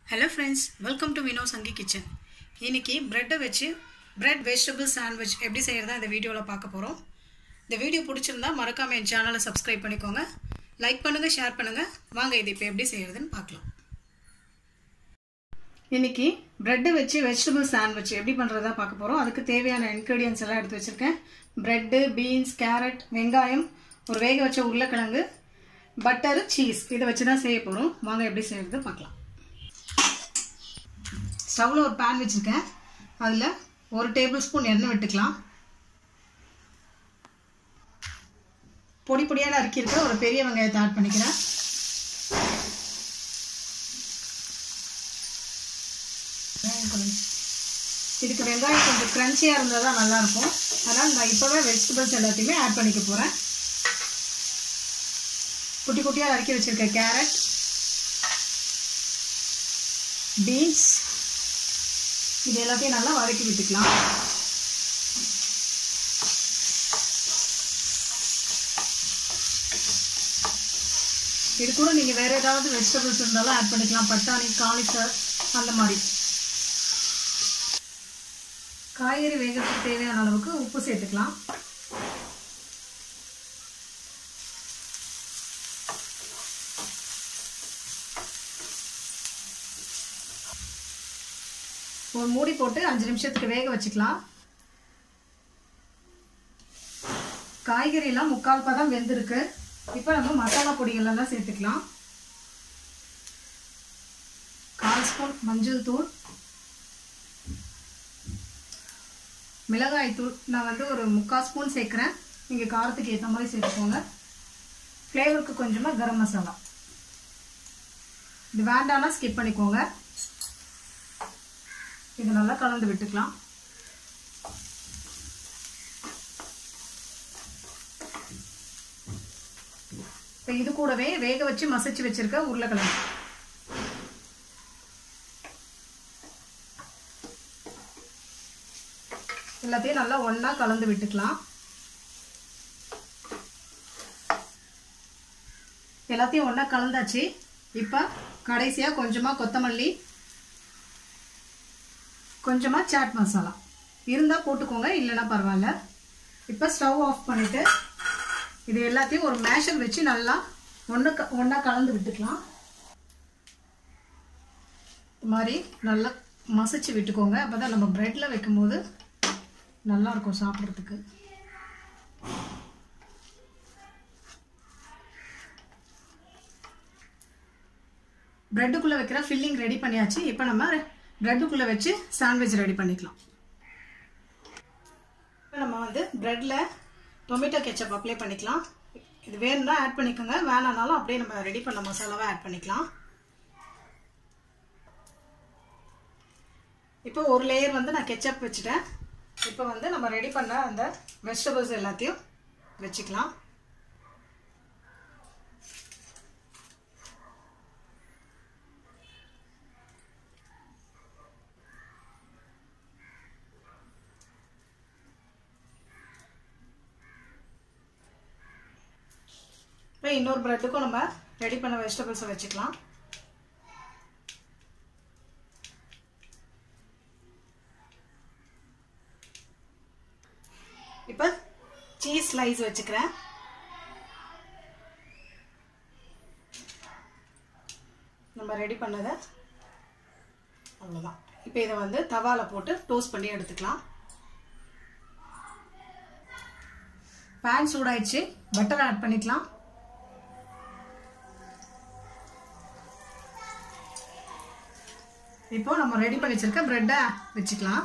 Hello friends, welcome to Vino Sangi Kitchen. இன்னைக்கு bread வச்சு bread vegetable sandwich எப்படி செய்யறதா இந்த வீடியோல பார்க்க போறோம். இந்த வீடியோ பிடிச்சிருந்தா மறக்காம என் சேனலை சப்ஸ்கிரைப் பண்ணிக்கோங்க. லைக் பண்ணுங்க, ஷேர் பண்ணுங்க. வாங்க இது இப்போ எப்படி செய்யறதுன்னு பார்க்கலாம். இன்னைக்கு பிரெட் வச்சு வெஜிடபிள் சாண்ட்விச் எப்படி பண்றதா பார்க்க போறோம். அதுக்கு தேவையான இன்கிரிடியன்ட்ஸ் எல்லாம் எடுத்து வச்சிருக்கேன். பிரெட், பீன்ஸ், கேரட், வெங்காயம், ஒரு வேக வச்ச உருளைக்கிழங்கு, பட்டர், சீஸ் இதை வச்சு தான் செய்ய போறோம். வாங்க எப்படி செய்யறது பார்க்கலாம். ஸ்டவ்ல ஒரு pan வச்சிருக்கேன். அதுல 1 டேபிள் ஸ்பூன் எண்ணெய் விட்டுக்கலாம். பொடி பொடியா நறுக்கி இருக்க ஒரு பெரிய வெங்காயத்தை ஆட் பண்ணிக்கிறேன். இதுக்கு வெங்காயம் கொஞ்சம் கிரன்ச்சியா இருந்தா தான் நல்லா இருக்கும். அதனால நான் இப்பவே வெஜிடபிள்ஸ் எல்லாத்தையுமே ஆட் பண்ணிக்க போறேன். குட்டி குட்டியா நறுக்கி வச்சிருக்க கேரட், பீன்ஸ் இது எல்லாத்தையும் நல்லா வதக்கி விட்டுக்கலாம். இது கூட நீங்க வேற ஏதாவது வெஜிடபிள்ஸ் இருந்தாலும் ஆட் பண்ணிக்கலாம். பட்டாணி, காலிஃப்ளவர் அந்த மாதிரி. காய்கறி வேகத்துக்கு தேவையான அளவுக்கு உப்பு சேர்த்துக்கலாம். ஒரு மூடி போட்டு 5 நிமிஷத்துக்கு வேக வச்சுக்கலாம். காய்கறி எல்லாம் 3/4 பதம் வெந்திருக்கு. இப்போ நம்ம மசாலா பொடிகள் எல்லாம் சேர்த்துக்கலாம். 1/4 ஸ்பூன் மஞ்சள் தூள், மிளகாய் தூள் நான் ஒரு 3/4 ஸ்பூன் சேர்க்கிறேன். நீங்க காரத்துக்கு ஏற்ற மாதிரி சேர்த்துக்கோங்க. ஃப்ளேவருக்கு கொஞ்சமா கரம் மசாலா. இது வேண்டாம்னா ஸ்கிப் பண்ணிக்கோங்க. இது நல்லா கலந்து விட்டுக்கலாம். இப்போ இது கூடவே வேக வச்சு மசிச்சு வச்சிருக்க உருளைக்கிழங்கு எல்லாத்தையும் நல்லா ஒண்ணா கலந்து விட்டுக்கலாம். எல்லாத்தையும் ஒண்ணா கலந்தாச்சு. இப்போ கடைசியா கொஞ்சமா கொத்தமல்லி, கொஞ்சமா சாட் மசாலா இருந்தா போட்டுக்கோங்க, இல்லைன்னா பரவாயில்ல. இப்போ ஸ்டவ் ஆஃப் பண்ணிட்டு இது எல்லாத்தையும் ஒரு மேஷர் வச்சு நல்லா ஒண்ணா கலந்து விட்டுக்கலாம். இந்த மாதிரி நல்லா மசிச்சு விட்டுக்கோங்க. அப்பதான் நம்ம பிரெட்ல வைக்கும் போது நல்லா இருக்கும் சாப்பிட்றதுக்கு. பிரெட்டுக்குள்ள வைக்கிற ஃபில்லிங் ரெடி பண்ணியாச்சு. இப்போ நம்ம பிரெட்டுக்குள்ள வச்சு சாண்ட்விச் ரெடி பண்ணிக்கலாம். நம்ம பிரெட்ல டொமேட்டோ கெச்சப் அப்ளை பண்ணிக்கலாம். இது வேணும்னா ஆட் பண்ணிக்கோங்க, வேணானாலும் அப்படியே நம்ம ரெடி பண்ண மசாலாவை ஆட் பண்ணிக்கலாம். இப்போ ஒரு லேயர் நான் கெச்சப் வச்சுட்டேன். இப்போ நம்ம ரெடி பண்ண அந்த வெஜிடபிள்ஸ் எல்லாத்தையும் வச்சுக்கலாம். இப்போ இன்னொரு பிரெட்டுக்கும் நம்ம ரெடி பண்ண வெஜிடபிள்ஸை வச்சுக்கலாம். இப்போ சீஸ் ஸ்லைஸ் வச்சுக்கிறேன். நம்ம ரெடி பண்ணதை அவ்வளோதான். இப்போ இதை தவால போட்டு டோஸ்ட் பண்ணி எடுத்துக்கலாம். பேன் சூடாயிடுச்சு. பட்டர் ஆட் பண்ணிக்கலாம். இப்போ நம்ம ரெடி பண்ணி வச்சிருக்க பிரெட்டை வச்சுக்கலாம்.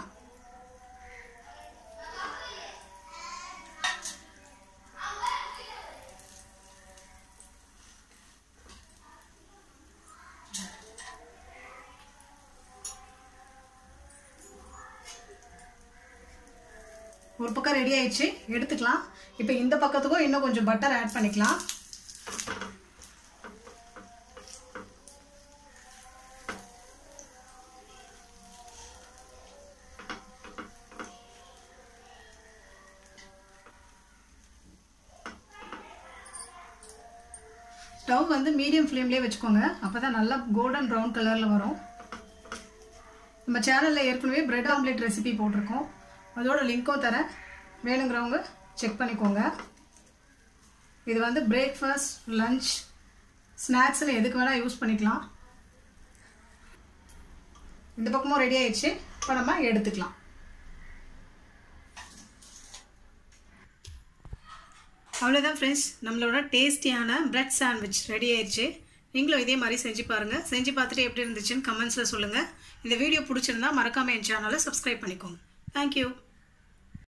ஒரு பக்கம் ரெடி ஆயிடுச்சு, எடுத்துக்கலாம். இப்போ இந்த பக்கத்துக்கும் இன்னும் கொஞ்சம் பட்டர் ஆட் பண்ணிக்கலாம். ஸ்டவ் மீடியம் ஃப்ளேம்லயே வெச்சுக்கோங்க. அப்பதான் நல்லா கோல்டன் பிரவுன் கலர்ல வரும். நம்ம சேனலில் ஏற்கனவே பிரெட் ஆம்லேட் ரெசிபி போட்டிருக்கோம். அதோட லிங்க்கும் தரேன், வேணுங்கிறவங்க செக் பண்ணிக்கோங்க. இது வந்து பிரேக்ஃபாஸ்ட், லஞ்ச், ஸ்நாக்ஸ்னு எதுக்கு வேணால் யூஸ் பண்ணிக்கலாம். இந்த பக்கமும் ரெடி ஆயிடுச்சு. இப்போ நம்ம எடுத்துக்கலாம். அவ்வளோதான் ஃப்ரெண்ட்ஸ், நம்மளோட டேஸ்டியான பிரெட் சாண்ட்விச் ரெடி ஆயிடுச்சு. நீங்களும் இதே மாதிரி செஞ்சு பாருங்கள். செஞ்சு பார்த்துட்டு எப்படி இருந்துச்சுன்னு கமெண்ட்ஸில் சொல்லுங்கள். இந்த வீடியோ பிடிச்சிருந்தா மறக்காமல் என் சேனலை சப்ஸ்கிரைப் பண்ணிக்கோங்க. தேங்க்யூ.